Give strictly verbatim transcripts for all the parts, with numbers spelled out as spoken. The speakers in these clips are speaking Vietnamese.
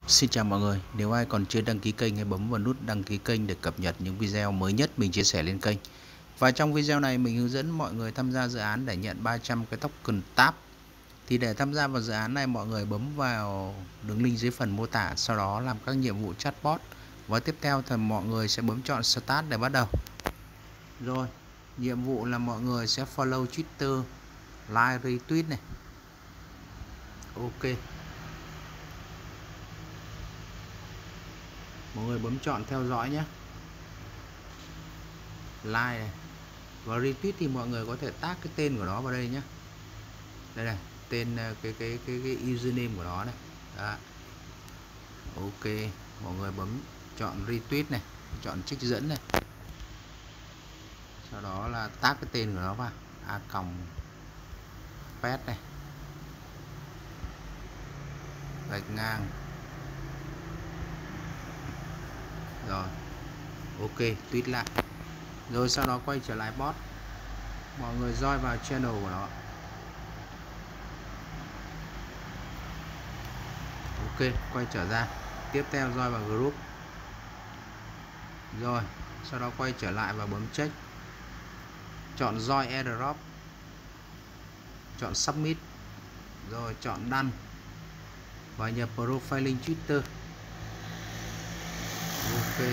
Xin chào mọi người, nếu ai còn chưa đăng ký kênh hãy bấm vào nút đăng ký kênh để cập nhật những video mới nhất mình chia sẻ lên kênh. Và trong video này mình hướng dẫn mọi người tham gia dự án để nhận ba trăm cái token táp. Thì để tham gia vào dự án này mọi người bấm vào đường link dưới phần mô tả, sau đó làm các nhiệm vụ chatbot. Và tiếp theo thì mọi người sẽ bấm chọn Start để bắt đầu. Rồi, nhiệm vụ là mọi người sẽ follow Twitter, like, retweet này. Ok. Mọi người bấm chọn theo dõi nhé, like này. Và retweet thì mọi người có thể tag cái tên của nó vào đây nhé. Đây này, tên cái cái cái, cái username của nó này. Đó. Ok, mọi người bấm chọn retweet này, chọn trích dẫn này. Sau đó là tag cái tên của nó vào, a còng pet này. Gạch ngang. Rồi. Ok, tweet lại. Rồi sau đó quay trở lại bot. Mọi người join vào channel của nó. Ok, quay trở ra. Tiếp theo join vào group. Rồi, sau đó quay trở lại và bấm check. Chọn join airdrop. Chọn submit. Rồi chọn done. Và nhập profiling Twitter. Ok.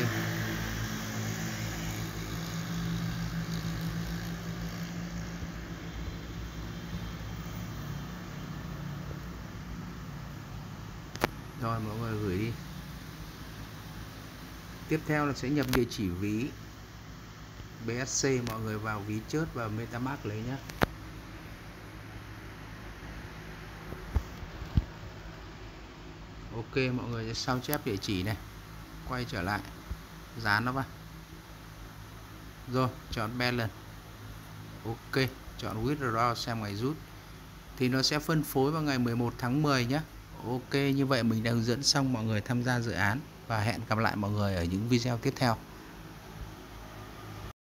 Rồi mọi người gửi đi. Tiếp theo là sẽ nhập địa chỉ ví bê ét xê, mọi người vào ví chớt và MetaMask lấy nhé. Ok, mọi người sẽ sao chép địa chỉ này, quay trở lại, dán nó vào. Rồi, chọn balance. Ok, chọn withdraw xem ngày rút. Thì nó sẽ phân phối vào ngày mười một tháng mười nhé. Ok, như vậy mình đã hướng dẫn xong mọi người tham gia dự án. Và hẹn gặp lại mọi người ở những video tiếp theo.